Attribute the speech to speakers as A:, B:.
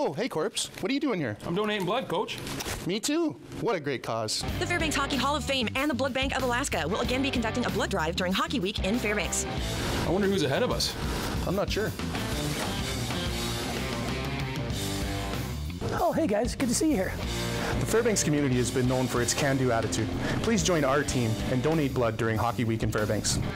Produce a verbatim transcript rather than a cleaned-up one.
A: Oh, hey, Corpse. What are you doing here?
B: I'm donating blood, Coach.
A: Me too. What a great cause.
C: The Fairbanks Hockey Hall of Fame and the Blood Bank of Alaska will again be conducting a blood drive during Hockey Week in Fairbanks.
B: I wonder who's ahead of us.
A: I'm not sure.
D: Oh, hey guys, good to see you here.
A: The Fairbanks community has been known for its can-do attitude. Please join our team and donate blood during Hockey Week in Fairbanks.